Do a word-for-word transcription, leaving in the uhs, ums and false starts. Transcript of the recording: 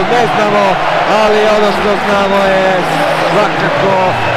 ne znamo, ali ono što znamo je svakako